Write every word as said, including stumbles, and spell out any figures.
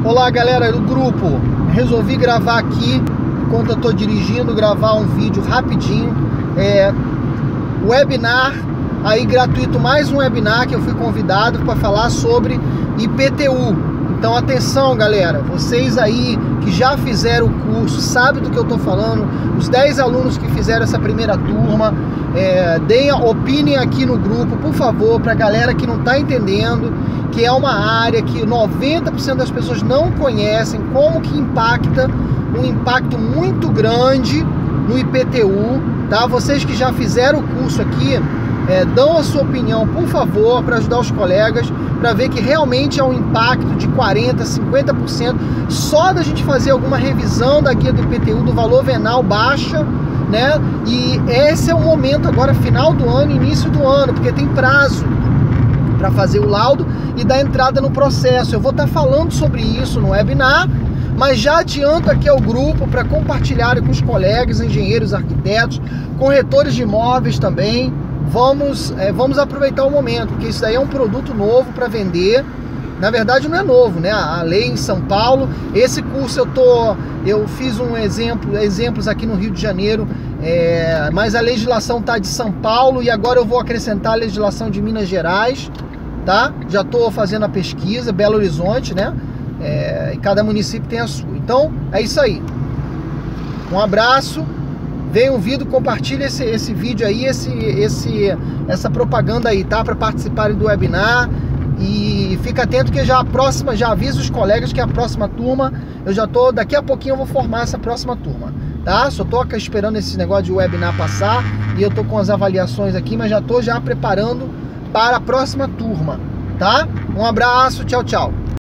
Olá galera do grupo, resolvi gravar aqui enquanto eu tô dirigindo, gravar um vídeo rapidinho, é, webinar aí gratuito, mais um webinar que eu fui convidado para falar sobre I P T U. Então atenção galera, vocês aí que já fizeram o curso, sabem do que eu tô falando, os dez alunos que fizeram essa primeira turma, é, deem, opinem aqui no grupo, por favor, pra galera que não tá entendendo, que é uma área que noventa por cento das pessoas não conhecem, como que impacta, um impacto muito grande no I P T U, tá? Vocês que já fizeram o curso aqui, é, dão a sua opinião, por favor, para ajudar os colegas, para ver que realmente é um impacto de quarenta, cinquenta por cento só da gente fazer alguma revisão da guia do I P T U, do valor venal baixa, né? E esse é o momento agora, final do ano, início do ano, porque tem prazo para fazer o laudo e dar entrada no processo. Eu vou estar falando sobre isso no webinar, mas já adianto aqui ao grupo para compartilhar com os colegas, engenheiros, arquitetos, corretores de imóveis também. Vamos, é, vamos aproveitar o momento, porque isso daí é um produto novo para vender. Na verdade não é novo, né? A lei em São Paulo, esse curso eu tô, eu fiz um exemplo, exemplos aqui no Rio de Janeiro, é, mas a legislação tá de São Paulo e agora eu vou acrescentar a legislação de Minas Gerais, tá? Já tô fazendo a pesquisa, Belo Horizonte, né? É, e cada município tem a sua. Então é isso aí. Um abraço. Vem um vídeo, compartilha esse, esse vídeo aí, esse, esse, essa propaganda aí, tá? Para participarem do webinar. E fica atento que já a próxima, já aviso os colegas que a próxima turma, eu já tô, daqui a pouquinho eu vou formar essa próxima turma, tá? Só tô esperando esse negócio de webinar passar e eu tô com as avaliações aqui, mas já tô já preparando para a próxima turma, tá? Um abraço, tchau, tchau.